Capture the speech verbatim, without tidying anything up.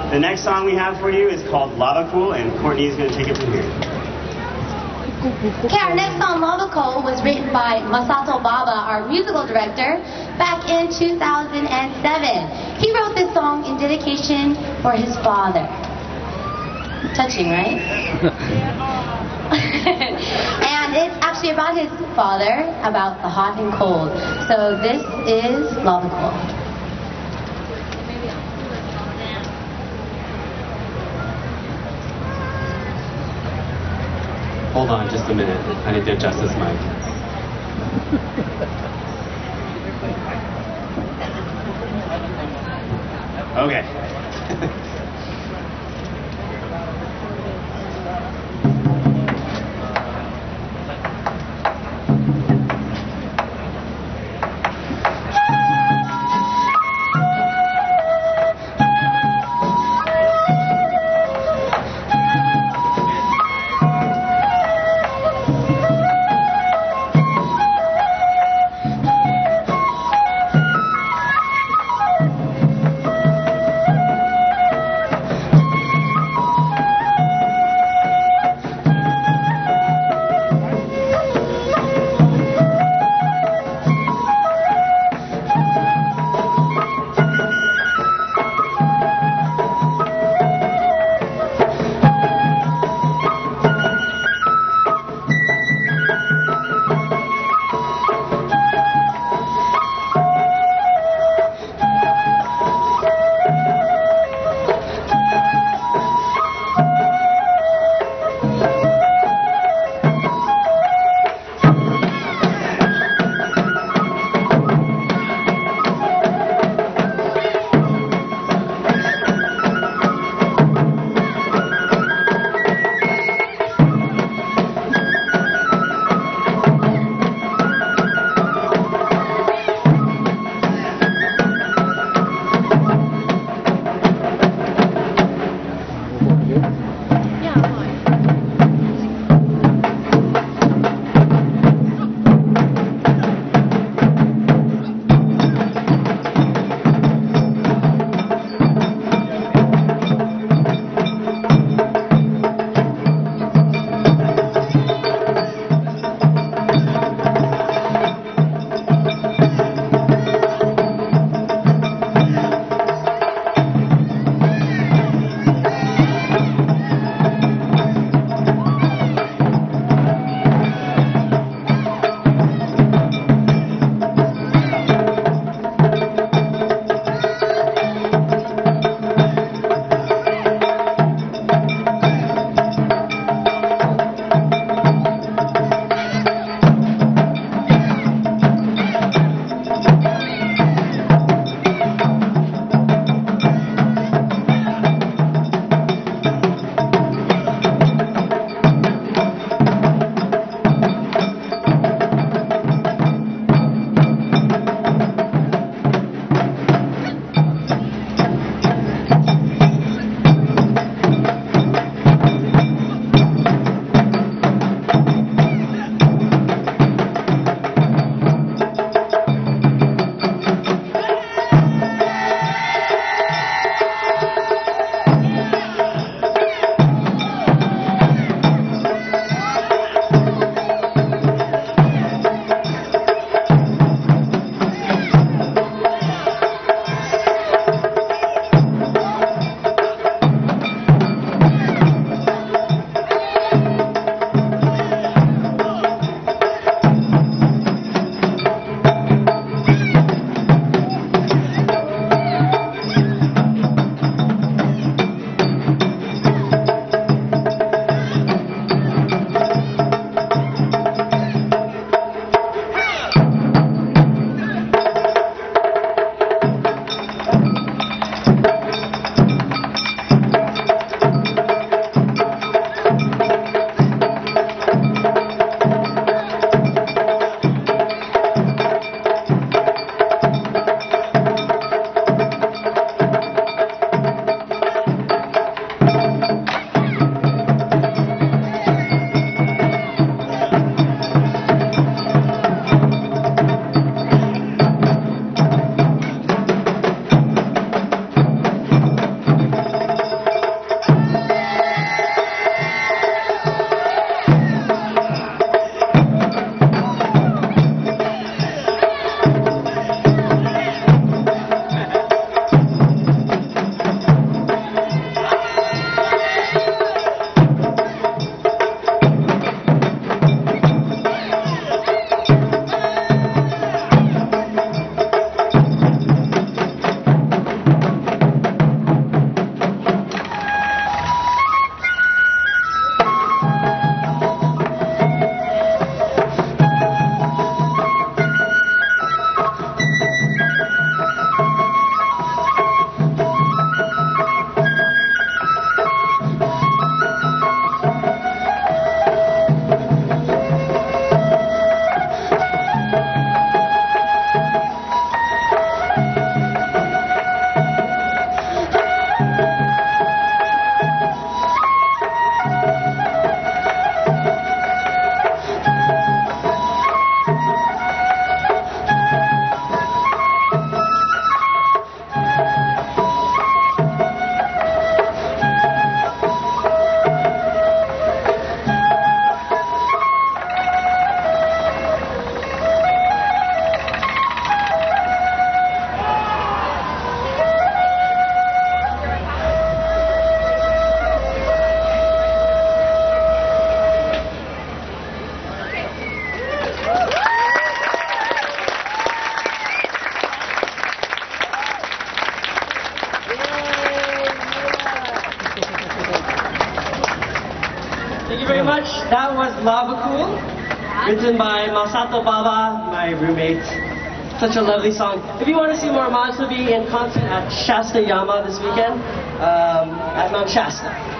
The next song we have for you is called Lava Cool, and Courtney is going to take it from here. Okay, our next song, Lava Cool, was written by Masato Baba, our musical director, back in two thousand seven. He wrote this song in dedication for his father. Touching, right? And it's actually about his father, about the hot and cold. So this is Lava Cool. Hold on just a minute. I need to adjust this mic. Okay. very much. That was Lava Cool, written by Masato Baba, my roommate. Such a lovely song. If you want to see more Maz, we'll be in concert at Shasta Yama this weekend, um, at Mount Shasta.